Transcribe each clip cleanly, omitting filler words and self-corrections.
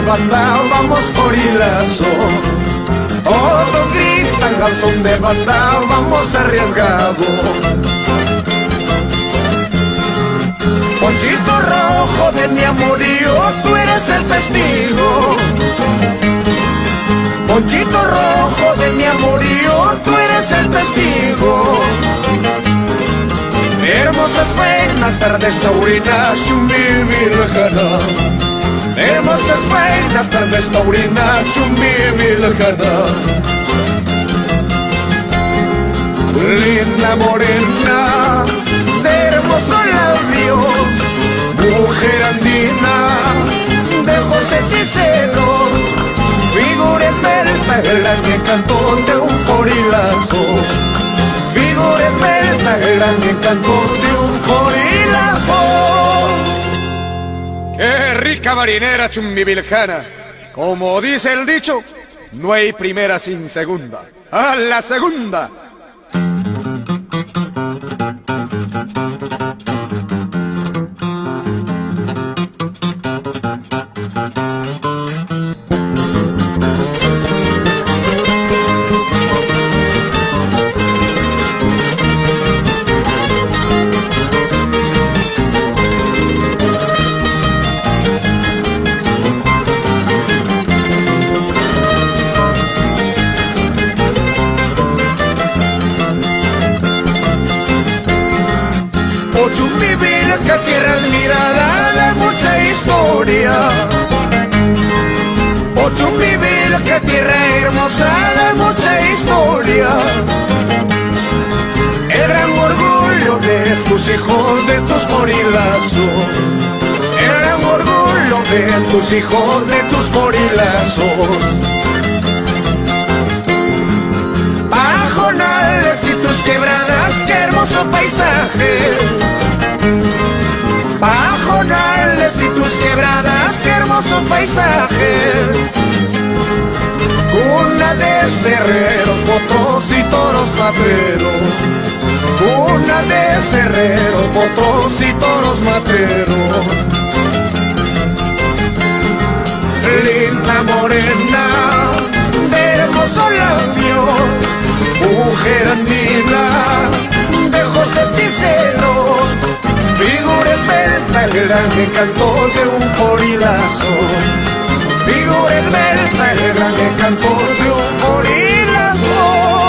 banda, vamos gorilazo. Todos gritan al son de banda, vamos arriesgado. Ponchito rojo de mi amorío, tú eres el testigo. Ponchito rojo de mi amorío, tú eres el testigo. Hermosas buenas tardes taurinas, chumbibi lejana. Hermosas buenas tardes taurinas, chumbibi lejana. Linda morena, de hermoso labios, mujer andina, de José Hechicero. Figura esbelta, el encanto de un gorilazo. Figura esbelta, el encanto de un gorilazo. ¡Qué rica marinera chumbivilcana! Como dice el dicho, no hay primera sin segunda. ¡A la segunda! Chumbivilca, tierra admirada de mucha historia. Oh Chumbivilca, tierra hermosa de mucha historia. El gran orgullo de tus hijos, de tus gorilazos. El gran orgullo de tus hijos, de tus gorilazos. Pajonales y tus quebradas, qué hermoso paisaje. Pajonales y tus quebradas, qué hermoso paisaje. Cuna de cerreros, potros y toros matreros. Cuna de cerreros, potros y toros matreros. Linda morena, de hermosos labios, mujer andina, de José Hechicero. Figura esbelta, el gran encanto de un gorilazo. Figura esbelta, el gran encanto de un gorilazo.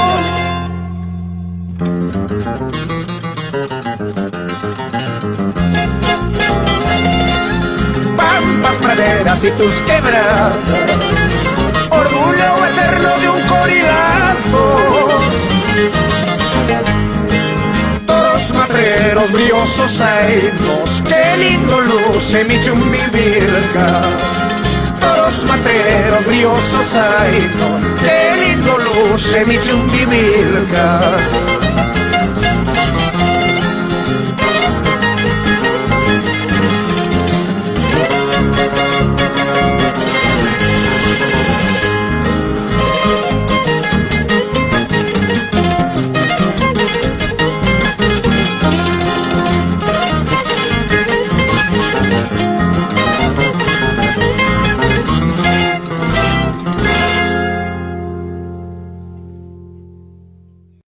Pampas, praderas y tus quebradas, orgullo eterno de un gorilazo. Toros matreros briosos ainos, qué lindo luce mi Chumbivilca. Toros matreros briosos ainos, qué lindo luce mi Chumbivilca.